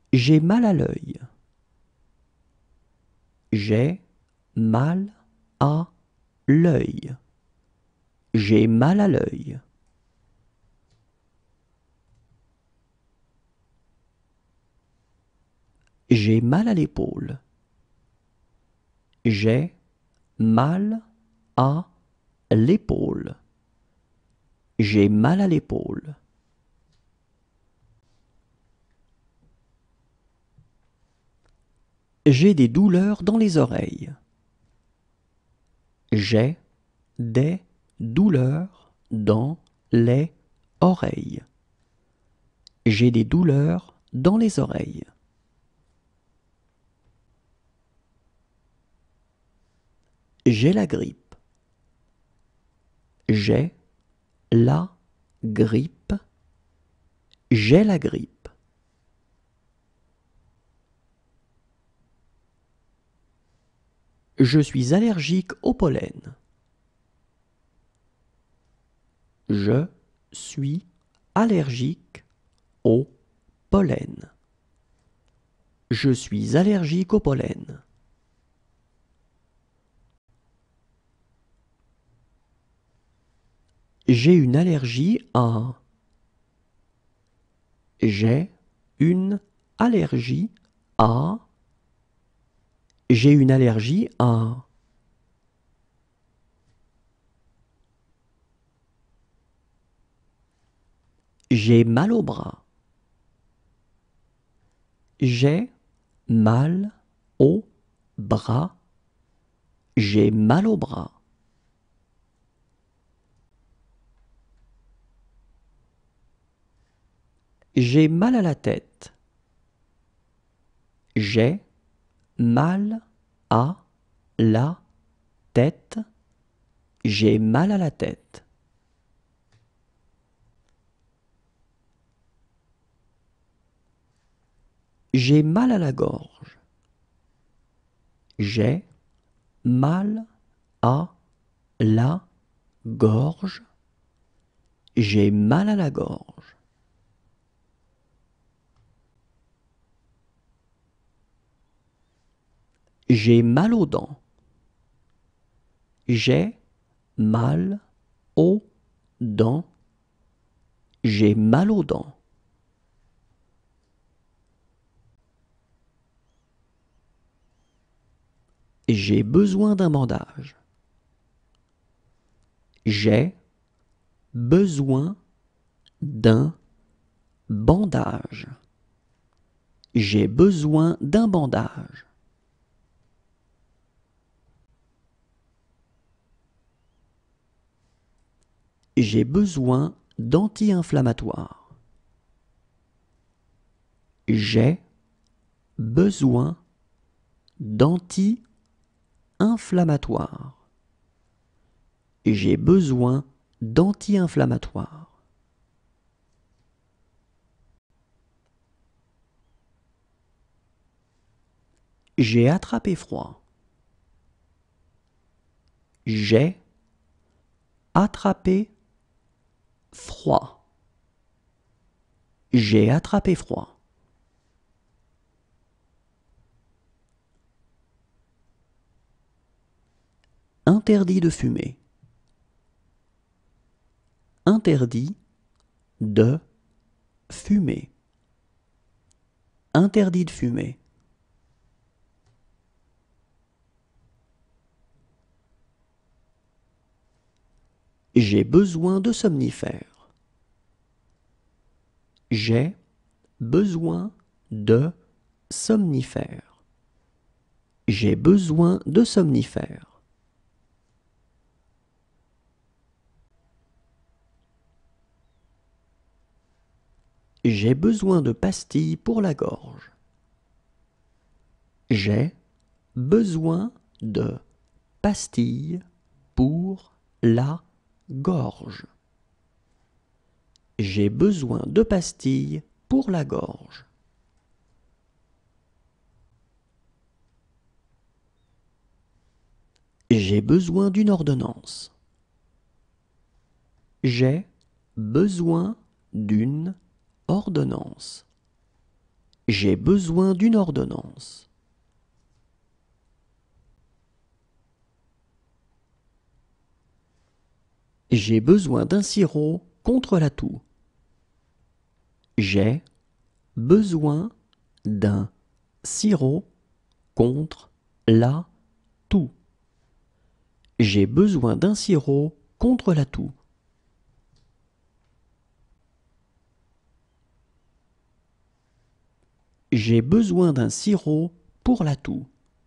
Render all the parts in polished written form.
J'ai mal à l'œil. J'ai mal à l'œil. J'ai mal à l'œil. J'ai mal à l'épaule. J'ai mal à l'épaule. J'ai mal à l'épaule. J'ai des douleurs dans les oreilles. J'ai des douleurs dans les oreilles. J'ai des douleurs dans les oreilles. J'ai la grippe. J'ai la grippe. J'ai la grippe. Je suis allergique au pollen. Je suis allergique au pollen. Je suis allergique au pollen. J'ai une allergie à... J'ai une allergie à... J'ai une allergie à... J'ai mal au bras. J'ai mal au bras. J'ai mal au bras. J'ai mal à la tête. J'ai mal à la tête. J'ai mal à la tête. J'ai mal à la gorge. J'ai mal à la gorge. J'ai mal à la gorge. J'ai mal aux dents. J'ai mal aux dents. J'ai mal aux dents. J'ai besoin d'un bandage. J'ai besoin d'un bandage. J'ai besoin d'un bandage. J'ai besoin d'anti-inflammatoires. J'ai besoin d'anti-inflammatoires. J'ai besoin d'anti-inflammatoires. J'ai attrapé froid. J'ai attrapé froid. J'ai attrapé froid. Interdit de fumer. Interdit de fumer. Interdit de fumer. J'ai besoin de somnifères. J'ai besoin de somnifères. J'ai besoin de somnifères. J'ai besoin de pastilles pour la gorge. J'ai besoin de pastilles pour la gorge. J'ai besoin de pastilles pour la gorge. J'ai besoin d'une ordonnance. J'ai besoin d'une ordonnance. J'ai besoin d'une ordonnance. J'ai besoin d'un sirop contre la toux. J'ai besoin d'un sirop contre la toux. J'ai besoin d'un sirop contre la toux. J'ai besoin d'un sirop pour la toux.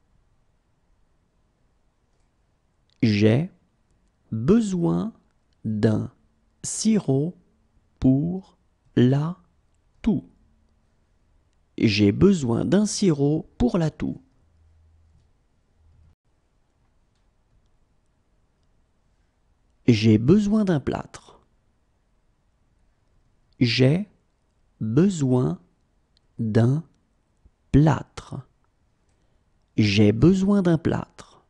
J'ai besoin d'un sirop pour la toux. J'ai besoin d'un sirop pour la toux. J'ai besoin d'un plâtre. J'ai besoin d'un plâtre. J'ai besoin d'un plâtre.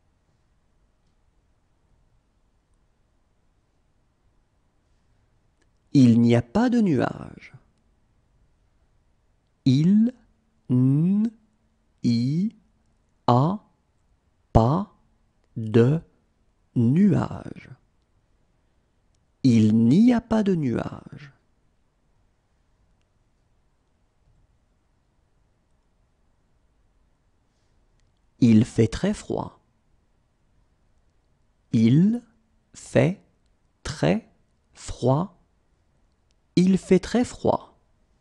Il n'y a pas de nuages. Il n'y a pas de nuages. Il n'y a pas de nuages. Il fait très froid. Il fait très froid. Il fait très froid.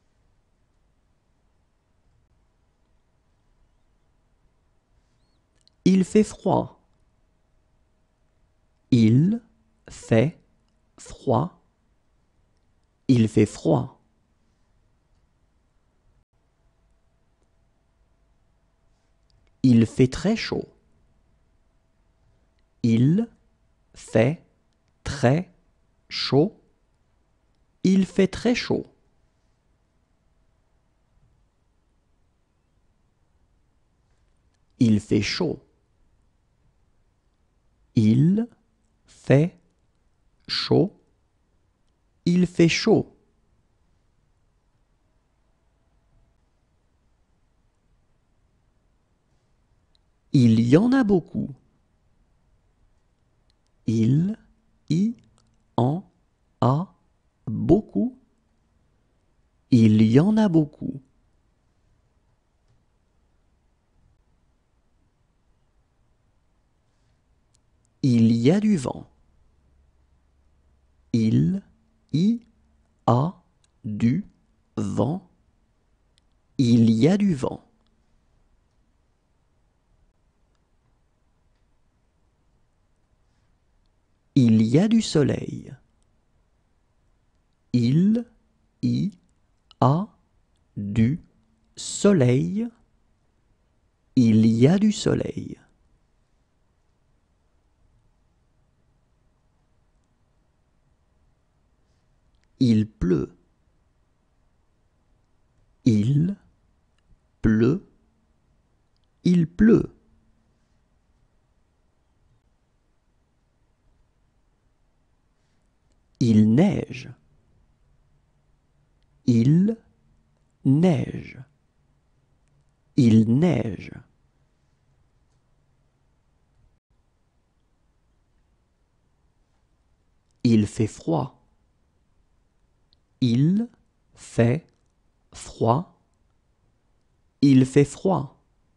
Il fait froid. Il fait froid. Il fait froid. Il fait très chaud. Il fait très chaud. Il fait très chaud. Il fait chaud. Il fait chaud. Il fait chaud. Il y en a beaucoup. Il y en a beaucoup. Il y en a beaucoup. Il y a du vent. Il y a du vent. Il y a du vent. Il y a du soleil. Il y a du soleil. Il y a du soleil. Il pleut. Il pleut. Il pleut. Il neige. Il neige. Il neige. Il fait froid. Il fait froid. Il fait froid.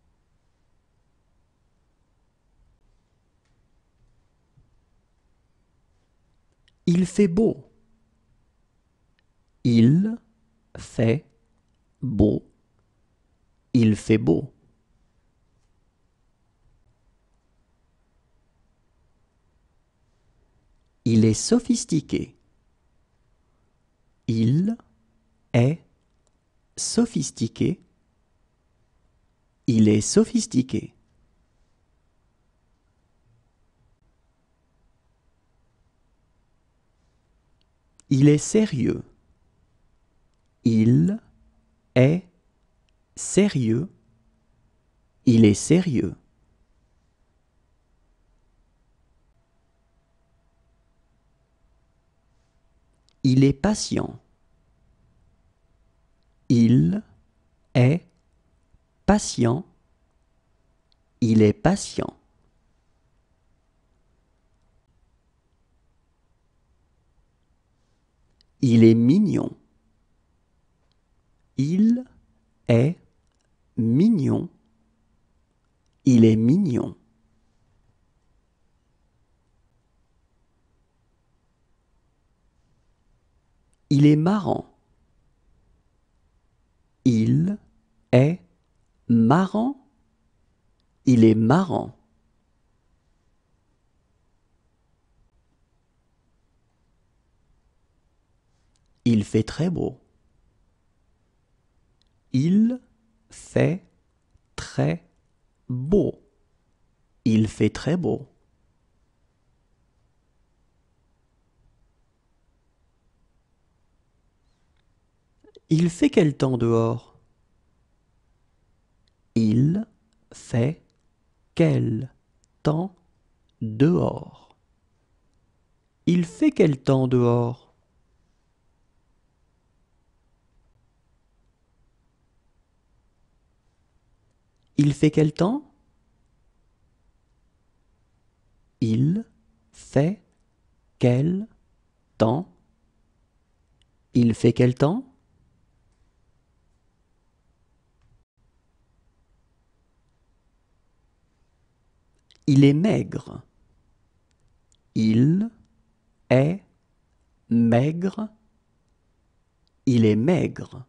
Il fait beau. Il fait beau. Il fait beau. Il est sophistiqué. Il est sophistiqué. Il est sophistiqué. Il est sérieux. Il est sérieux. Il est sérieux. Il est patient. Il est patient. Il est patient. Il est mignon. Il est mignon. Il est mignon. Il est marrant. Il est marrant. Il est marrant. Il fait très beau. Il fait très beau. Il fait très beau. Il fait quel temps dehors? Il fait quel temps dehors? Il fait quel temps dehors? Il fait quel temps? Il fait quel temps? Il fait quel temps? Il est maigre. Il est maigre. Il est maigre.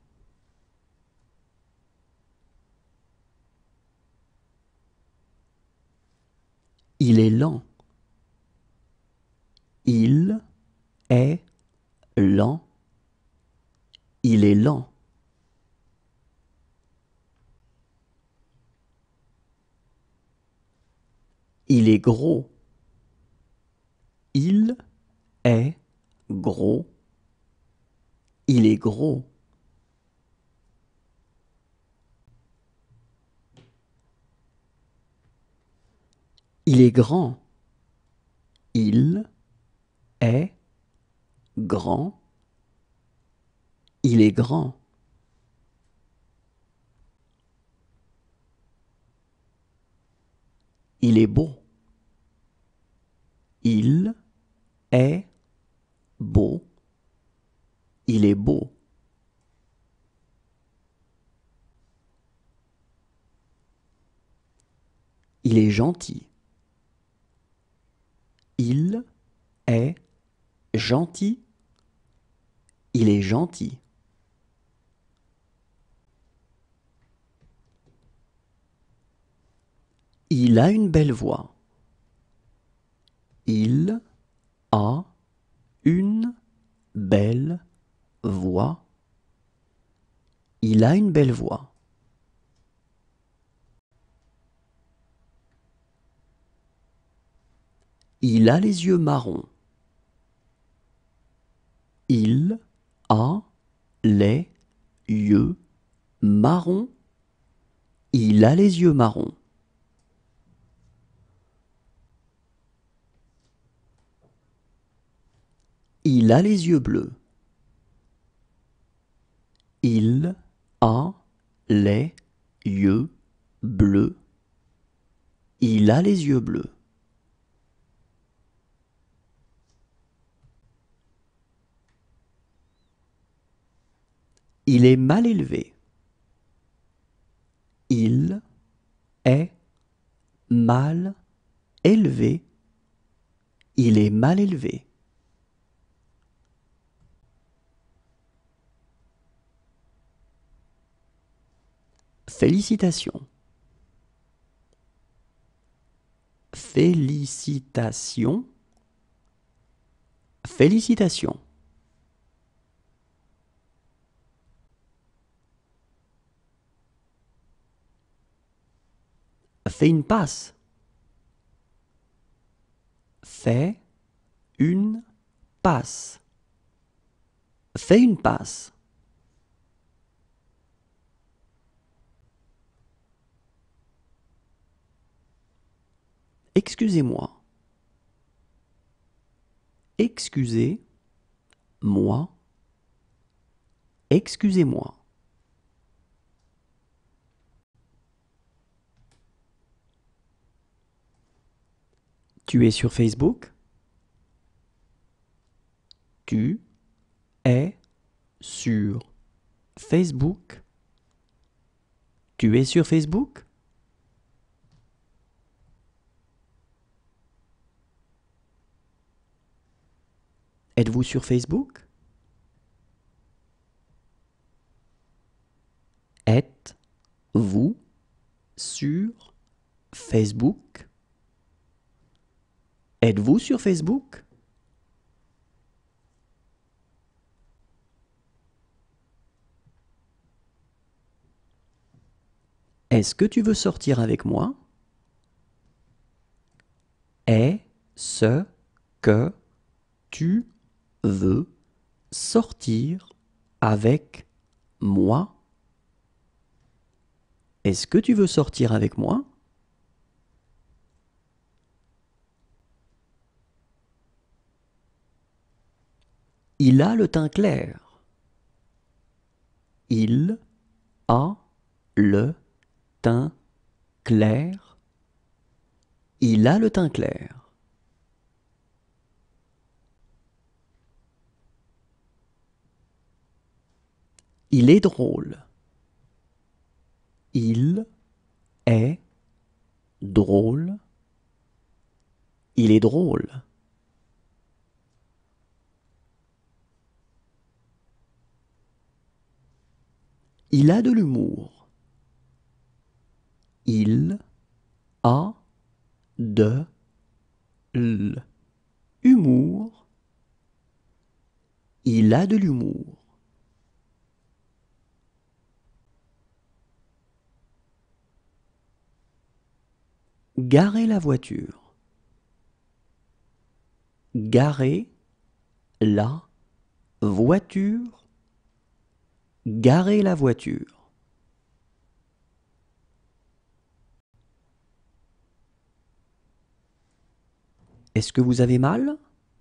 Il est lent. Il est lent. Il est lent. Il est gros. Il est gros. Il est gros. Il est grand. Il est grand. Il est grand. Il est beau. Il est beau. Il est beau. Il est gentil. Il est gentil. Il est gentil. Il a une belle voix. Il a une belle voix. Il a une belle voix. Il a les yeux marrons. Il a les yeux marrons. Il a les yeux marrons. Il a les yeux bleus. Il a les yeux bleus. Il a les yeux bleus. Il est mal élevé. Il est mal élevé. Il est mal élevé. Félicitations. Félicitations. Félicitations. Fais une passe. Fais une passe. Fais une passe. Excusez-moi. Excusez-moi. Excusez-moi. Tu es sur Facebook? Tu es sur Facebook? Tu es sur Facebook? Êtes-vous sur Facebook? Êtes-vous sur Facebook? Êtes-vous sur Facebook? Est-ce que tu veux sortir avec moi? Est-ce que tu veux sortir avec moi? Est-ce que tu veux sortir avec moi? Il a le teint clair. Il a le teint clair. Il a le teint clair. Il est drôle. Il est drôle. Il est drôle. Il a de l'humour. Il a de l'humour. Il a de l'humour. Garer la voiture. Garer la voiture. Garer la voiture. Est-ce que vous avez mal?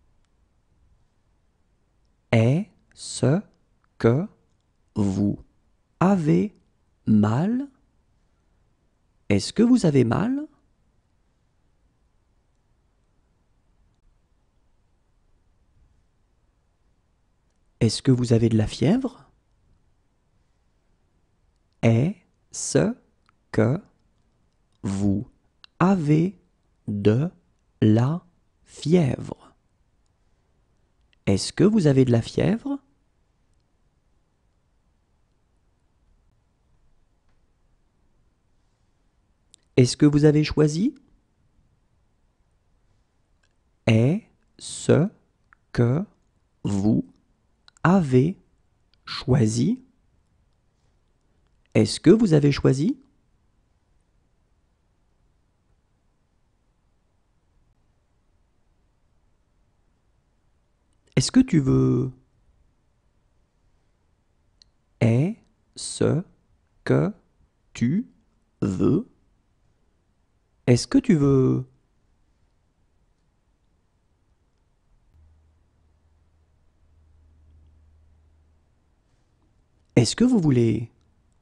Est-ce que vous avez mal? Est-ce que vous avez mal? Est-ce que vous avez de la fièvre? Est-ce que vous avez de la fièvre? Est-ce que vous avez de la fièvre? Est-ce que vous avez choisi? Est-ce que vous avez choisi? Est-ce que vous avez choisi? Est-ce que tu veux? Est-ce que tu veux? Est-ce que tu veux? Est-ce que vous voulez?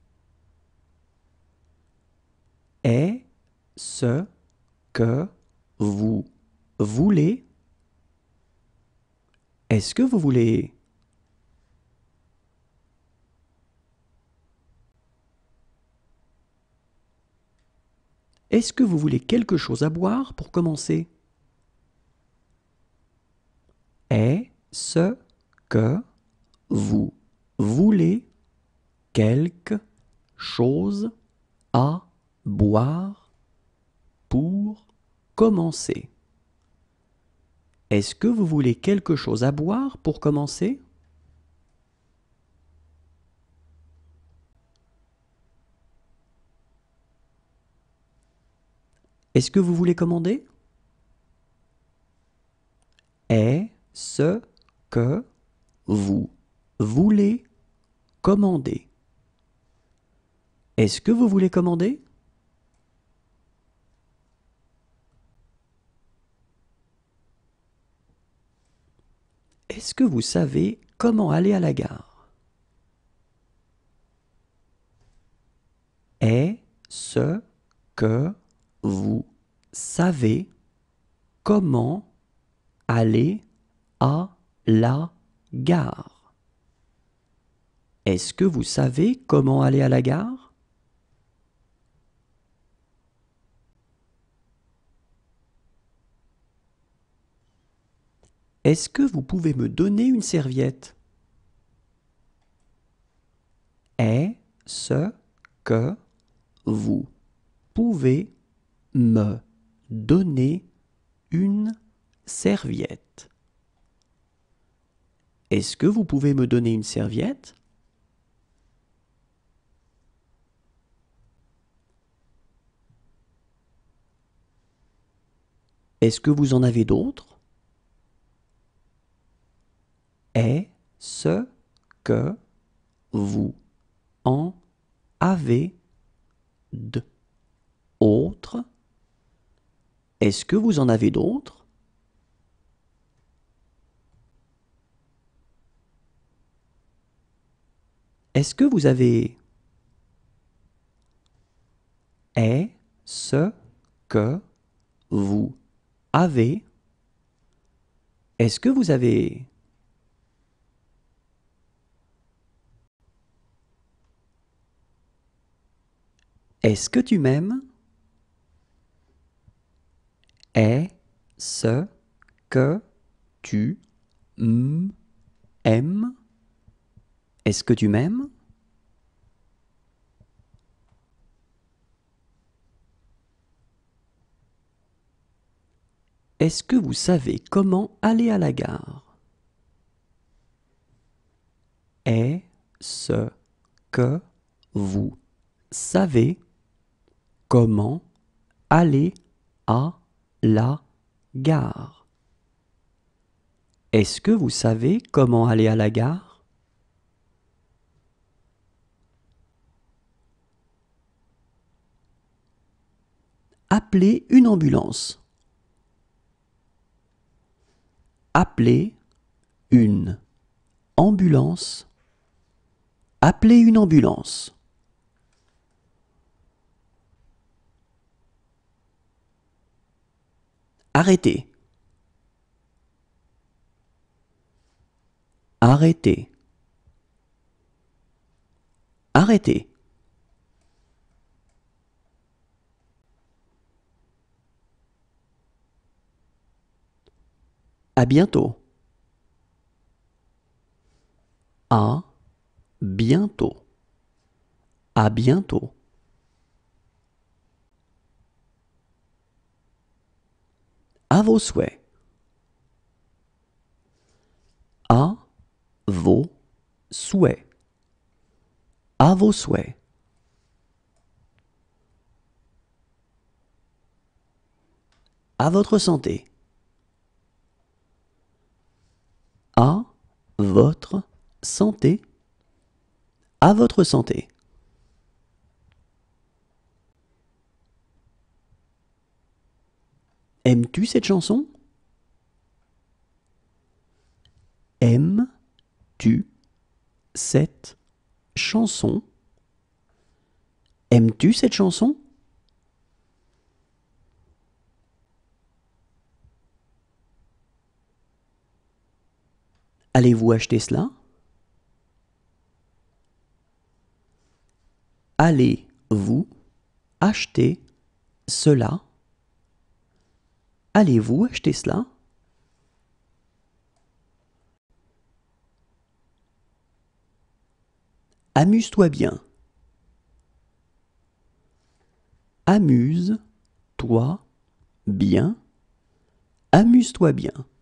Est-ce que vous voulez? Est-ce que vous voulez? Est-ce que vous voulez quelque chose à boire pour commencer? Est-ce que vous voulez quelque chose à boire pour commencer? Est-ce que vous voulez quelque chose à boire pour commencer? Est-ce que vous voulez commander? Est-ce que vous voulez commander? Est-ce que vous voulez commander? Est-ce que vous savez comment aller à la gare? Est-ce que vous savez comment aller à la gare? Est-ce que vous savez comment aller à la gare? Est-ce que vous pouvez me donner une serviette? Est-ce que vous pouvez me donner une serviette? Est-ce que vous pouvez me donner une serviette? Est-ce que vous en avez d'autres? Est-ce que vous en avez d'autres? Est-ce que vous en avez d'autres? Est-ce que vous avez... Est-ce que vous avez... Est-ce que vous avez... Est-ce que tu m'aimes? Est-ce que tu m'aimes? Est-ce que tu m'aimes? Est-ce que vous savez comment aller à la gare? Est-ce que vous savez comment aller à la gare? Est-ce que vous savez comment aller à la gare? Appelez une ambulance. Appelez une ambulance. Appelez une ambulance. Arrêtez. Arrêtez. Arrêtez. À bientôt. À bientôt. À bientôt. À vos souhaits. À vos souhaits. À vos souhaits. À votre santé. À votre santé. À votre santé. Aimes-tu cette chanson? Aimes-tu cette chanson? Aimes-tu cette chanson? Allez-vous acheter cela? Allez-vous acheter cela? Allez-vous acheter cela? Amuse-toi bien. Amuse-toi bien. Amuse-toi bien.